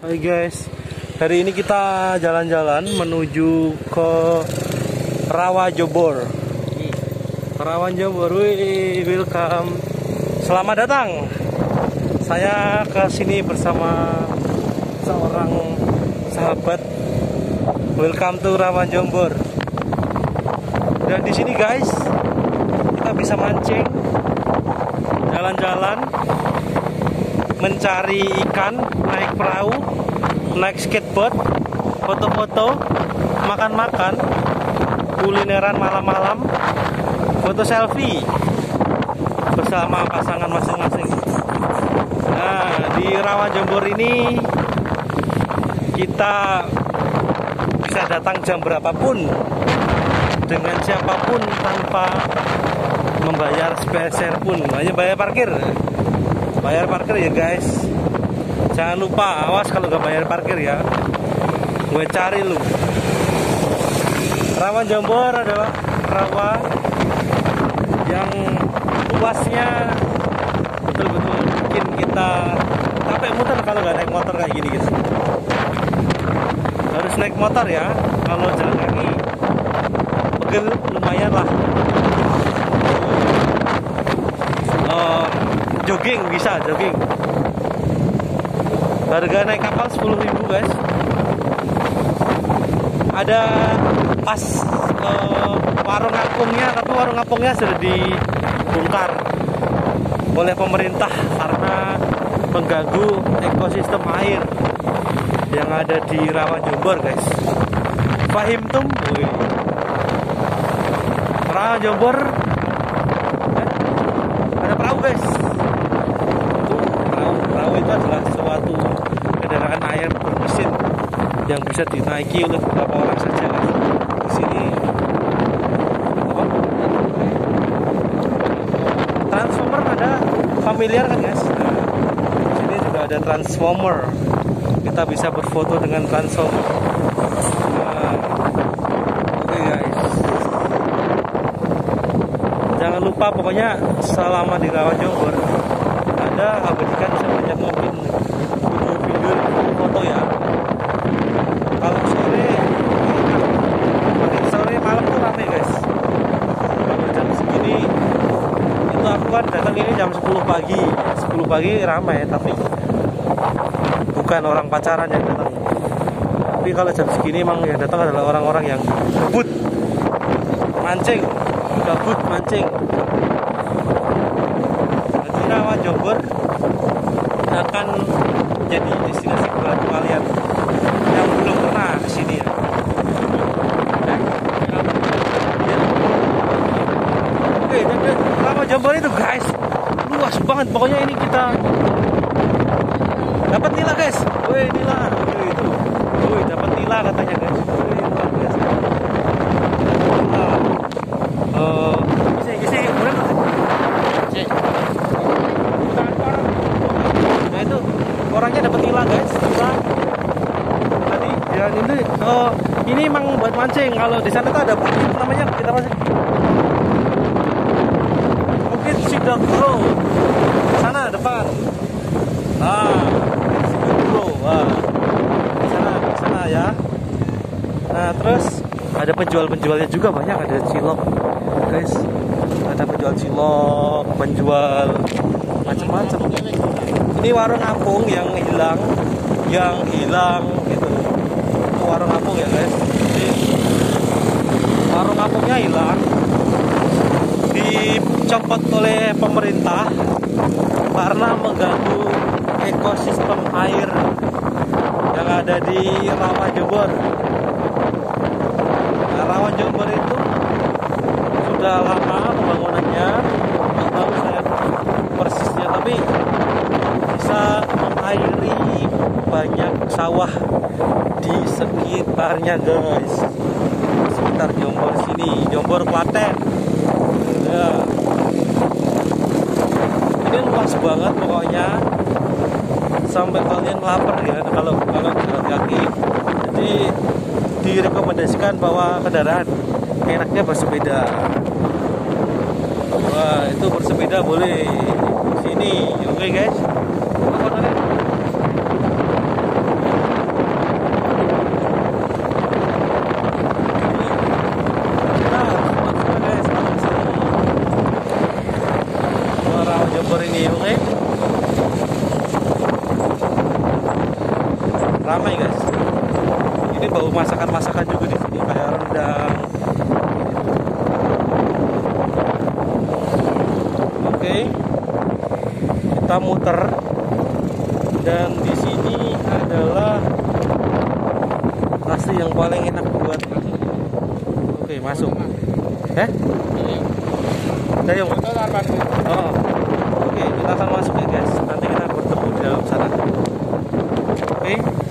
Hai guys, hari ini kita jalan-jalan menuju ke Rawa Jombor. Rawa Jombor, welcome. Selamat datang. Saya ke sini bersama seorang sahabat. Welcome to Rawa Jombor. Dan di sini guys, kita bisa mancing, jalan-jalan, mencari ikan, naik perahu, naik skateboard, foto-foto, makan-makan, kulineran malam-malam, foto selfie bersama pasangan masing-masing. Nah, di Rawa Jombor ini kita bisa datang jam berapapun, dengan siapapun, tanpa membayar spesial pun, hanya bayar parkir. Bayar parkir ya guys. Jangan lupa, awas kalau gak bayar parkir ya, gue cari lu. Rawa Jombor adalah rawa yang luasnya betul-betul bikin kita capek muter kalau gak naik motor kayak gini guys. Harus naik motor ya, kalau jalan kaki pegel lumayan lah. Jogging bisa, jogging. Harga naik kapal 10.000 guys. Ada pas warung apungnya, tapi warung apungnya sudah dibongkar oleh pemerintah karena mengganggu ekosistem air yang ada di Rawa Jombor guys. Fahim tum? Rawa Jombor ada perahu guys. Perahu itu adalah suatu kendaraan air bermesin yang bisa dinaiki oleh beberapa orang saja guys. Di sini transformer ada, familiar kan guys? Nah, di sini juga ada transformer. Kita bisa berfoto dengan transformer. Oke guys. Jangan lupa pokoknya selama di Rawa Jombor Anda abadikan sebanyak mungkin video-video foto ya. Kalau sore malam tuh rame guys. Kalau jam segini itu aku kan datang ini jam 10 pagi. 10 pagi ramai tapi bukan orang pacaran yang datang. Tapi kalau jam segini emang yang datang adalah orang-orang yang gabut mancing. Gabut mancing. Jadi Rawa Jombor akan jadi destinasi buat kalian yang belum pernah kesini ya. Oke, jadi Rawa Jombor itu guys luas banget. Pokoknya ini kita dapat nila guys. Woi nila, itu. Woi dapat nila katanya guys. Woi luar biasa. Nah itu orangnya dapat nila guys. Cuma tadi jalan ini emang buat mancing. Kalau di sana tuh ada bukit namanya kita masih Bukit Sidaguro. Sana depan. Nah, Sidaguro. Wah. Di sana ya. Nah, terus ada penjual-penjualnya juga banyak, ada cilok. Guys, ada penjual cilok, penjual macam-macam. Ini warung apung yang hilang gitu. Warung apung ya guys. Jadi, warung apungnya hilang, dicopot oleh pemerintah karena mengganggu ekosistem air yang ada di Rawa Jombor. Nah, Rawa Jombor itu sudah lama pembangunannya, nggak tahu saya persisnya, tapi bisa mengairi banyak sawah di sekitarnya guys. Sekitar Jombor sini, Jombor Klaten ya. Ini luas banget pokoknya sampai kalian lapar ya kalau jalan kaki. Jadi direkomendasikan bawa kendaraan, enaknya bersepeda. Wah, itu bersepeda boleh di sini. Oke guys. ramai guys. Ini bau masakan-masakan juga di sini kayak rendang. Oke, kita muter dan di sini adalah nasi yang paling enak buat. Oke, masuk. Dayung. Oh. Oke, kita akan masuk ya guys. Nanti kita bertemu di dalam sana. Oke.